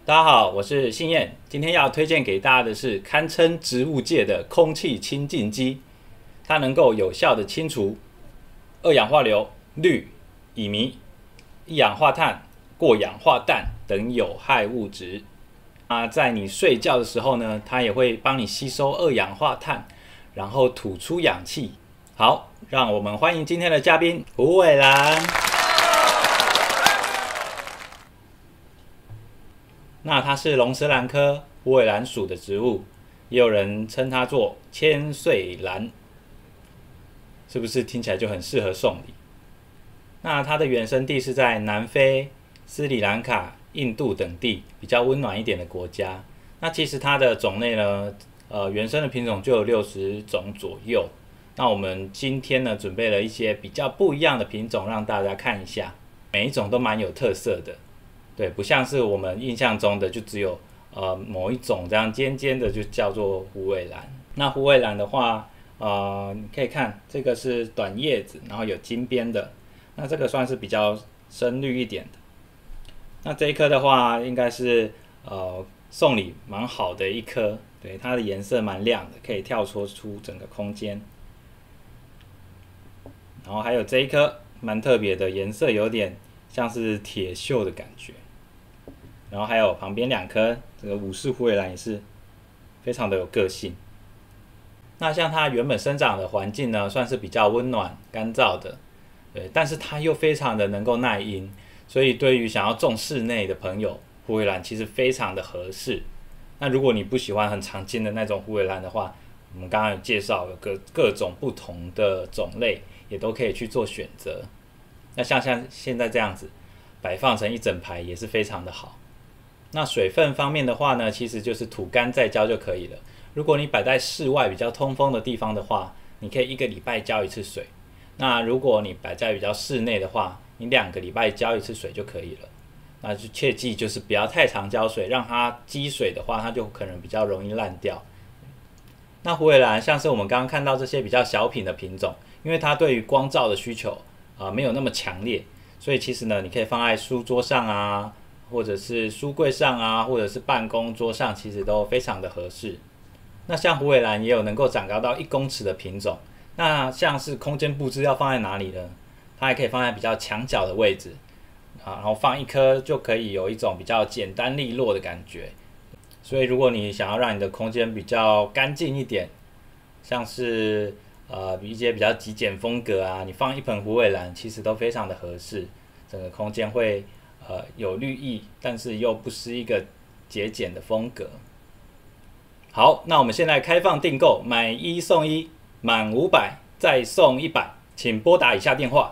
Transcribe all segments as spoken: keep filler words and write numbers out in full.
大家好，我是信燕，今天要推荐给大家的是堪称植物界的空气清净机，它能够有效的清除二氧化硫、氯、乙醚、一氧化碳、过氧化氮等有害物质。啊，在你睡觉的时候呢，它也会帮你吸收二氧化碳，然后吐出氧气。好，让我们欢迎今天的嘉宾胡伟兰。那它是龙舌兰科虎尾兰属的植物，也有人称它做千岁兰，是不是听起来就很适合送礼？那它的原生地是在南非、斯里兰卡、印度等地比较温暖一点的国家。那其实它的种类呢，呃，原生的品种就有六十种左右。那我们今天呢，准备了一些比较不一样的品种，让大家看一下，每一种都蛮有特色的。对，不像是我们印象中的就只有呃某一种这样尖尖的就叫做虎尾兰。那虎尾兰的话，呃，你可以看这个是短叶子，然后有金边的，那这个算是比较深绿一点的。那这一颗的话，应该是呃送礼蛮好的一颗，对，它的颜色蛮亮的，可以跳脱出整个空间。然后还有这一颗蛮特别的，颜色有点像是铁锈的感觉。然后还有旁边两颗这个武士虎尾兰也是非常的有个性。那像它原本生长的环境呢，算是比较温暖干燥的，对，但是它又非常的能够耐阴，所以对于想要种室内的朋友，虎尾兰其实非常的合适。那如果你不喜欢很常见的那种虎尾兰的话，我们刚刚有介绍了各各种不同的种类，也都可以去做选择。那像像现在这样子摆放成一整排也是非常的好。那水分方面的话呢，其实就是土干再浇就可以了。如果你摆在室外比较通风的地方的话，你可以一个礼拜浇一次水。那如果你摆在比较室内的话，你两个礼拜浇一次水就可以了。那就切记就是不要太常浇水，让它积水的话，它就可能比较容易烂掉。那虎尾兰像是我们刚刚看到这些比较小品的品种，因为它对于光照的需求啊、呃、没有那么强烈，所以其实呢，你可以放在书桌上啊，或者是书柜上啊，或者是办公桌上，其实都非常的合适。那像虎尾兰也有能够长高到一公尺的品种。那像是空间布置要放在哪里呢？它还可以放在比较墙角的位置啊，然后放一颗就可以有一种比较简单利落的感觉。所以如果你想要让你的空间比较干净一点，像是呃一些比较极简风格啊，你放一盆虎尾兰其实都非常的合适，整个空间会呃有绿意，但是又不失一个节俭的风格。好，那我们现在开放订购，买一送一，满五百再送一百，请拨打以下电话。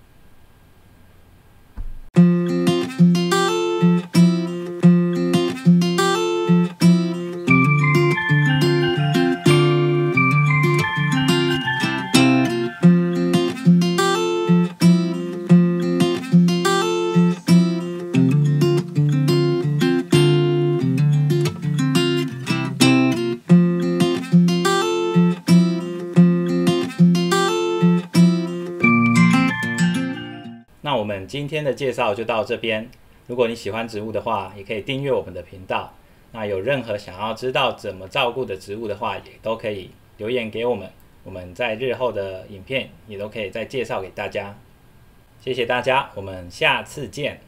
那我们今天的介绍就到这边。如果你喜欢植物的话，也可以订阅我们的频道。那有任何想要知道怎么照顾的植物的话，也都可以留言给我们。我们在日后的影片也都可以再介绍给大家。谢谢大家，我们下次见。